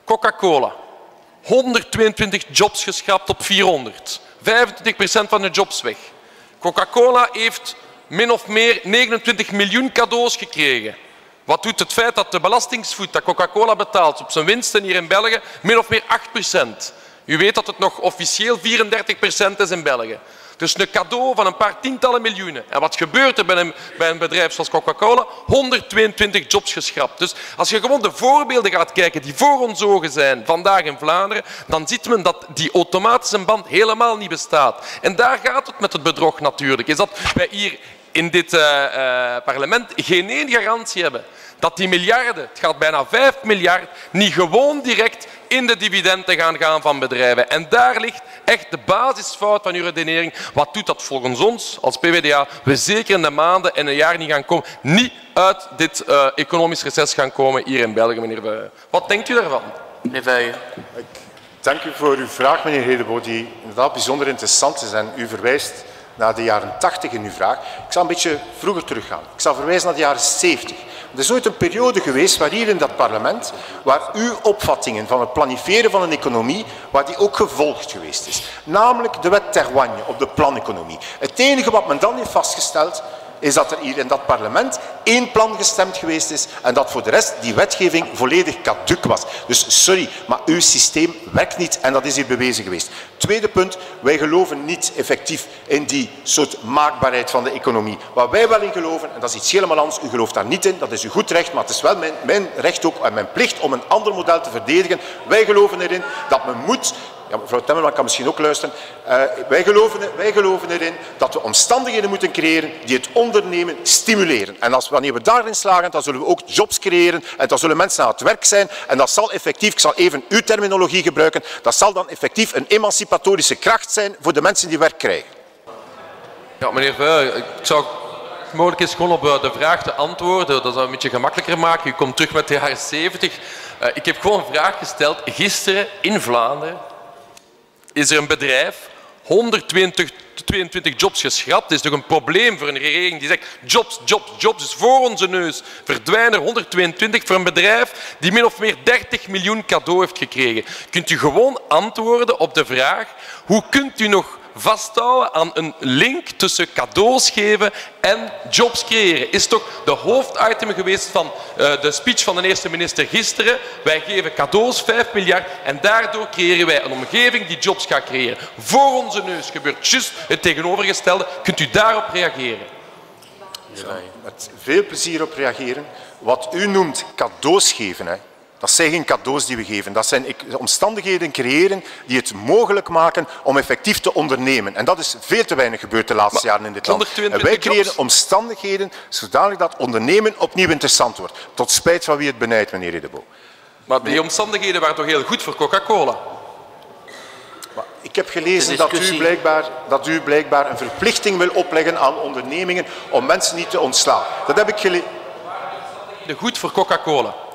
Coca-Cola. 122 jobs geschrapt op 400. 25% van de jobs weg. Coca-Cola heeft min of meer 29 miljoen cadeaus gekregen. Wat doet het feit dat de belastingsvoet dat Coca-Cola betaalt op zijn winsten hier in België min of meer 8%. U weet dat het nog officieel 34% is in België. Dus een cadeau van een paar tientallen miljoenen. En wat gebeurt er bij een bedrijf zoals Coca-Cola? 122 jobs geschrapt. Dus als je gewoon de voorbeelden gaat kijken die voor ons ogen zijn vandaag in Vlaanderen, dan ziet men dat die automatische band helemaal niet bestaat. En daar gaat het met het bedrog natuurlijk. Is dat wij hier in dit parlement geen één garantie hebben dat die miljarden, het gaat bijna 5 miljard, niet gewoon direct in de dividenden gaan van bedrijven. En daar ligt echt de basisfout van uw redenering. Wat doet dat volgens ons als PvdA? We zeker in de maanden en een jaar niet gaan komen, niet uit dit economisch reces gaan komen hier in België, meneer Vuijen. Wat denkt u daarvan? Meneer Vuijen. Dank u voor uw vraag, meneer Hedebo, die inderdaad bijzonder interessant is. En u verwijst naar de jaren 80 in uw vraag. Ik zal een beetje vroeger teruggaan. Ik zal verwijzen naar de jaren 70. Er is ooit een periode geweest waar hier in dat parlement, waar uw opvattingen van het planiferen van een economie, waar die ook gevolgd geweest is. Namelijk de wet Terwagne op de planeconomie. Het enige wat men dan heeft vastgesteld, is dat er hier in dat parlement één plan gestemd geweest is en dat voor de rest die wetgeving volledig caduc was. Dus sorry, maar uw systeem werkt niet en dat is hier bewezen geweest. Tweede punt, wij geloven niet effectief in die soort maakbaarheid van de economie. Waar wij wel in geloven, en dat is iets helemaal anders, u gelooft daar niet in, dat is uw goed recht, maar het is wel mijn recht ook en mijn plicht om een ander model te verdedigen. Wij geloven erin dat men moet... Ja, mevrouw Temmerman kan misschien ook luisteren. Wij geloven erin dat we omstandigheden moeten creëren die het ondernemen stimuleren. En wanneer we daarin slagen, dan zullen we ook jobs creëren en dan zullen mensen aan het werk zijn. En dat zal effectief, ik zal even uw terminologie gebruiken, dat zal dan effectief een emancipatorische kracht zijn voor de mensen die werk krijgen. Ja, meneer Vuijen, ik zou mogelijk eens gewoon op de vraag te antwoorden. Dat zou een beetje gemakkelijker maken. U komt terug met de jaren 70. Ik heb gewoon een vraag gesteld. Gisteren in Vlaanderen is er een bedrijf, 122 jobs geschrapt. Dat is toch een probleem voor een regering die zegt jobs, jobs, jobs. Dus voor onze neus verdwijnen er 122 voor een bedrijf die min of meer 30 miljoen cadeau heeft gekregen. Kunt u gewoon antwoorden op de vraag, hoe kunt u nog vasthouden aan een link tussen cadeaus geven en jobs creëren? Is toch de hoofditem geweest van de speech van de eerste minister gisteren. Wij geven cadeaus 5 miljard en daardoor creëren wij een omgeving die jobs gaat creëren. Voor onze neus gebeurt juist het tegenovergestelde. Kunt u daarop reageren? Ja, met veel plezier op reageren. Wat u noemt cadeaus geven, hè. Dat zijn geen cadeaus die we geven. Dat zijn omstandigheden creëren die het mogelijk maken om effectief te ondernemen. En dat is veel te weinig gebeurd de laatste jaren in dit land. En wij creëren omstandigheden zodanig dat ondernemen opnieuw interessant wordt. Tot spijt van wie het benijdt, meneer Hedebo. Maar die omstandigheden waren toch heel goed voor Coca-Cola? Ik heb gelezen dat u blijkbaar een verplichting wil opleggen aan ondernemingen om mensen niet te ontslaan. Dat heb ik gelezen. Goed voor Coca-Cola.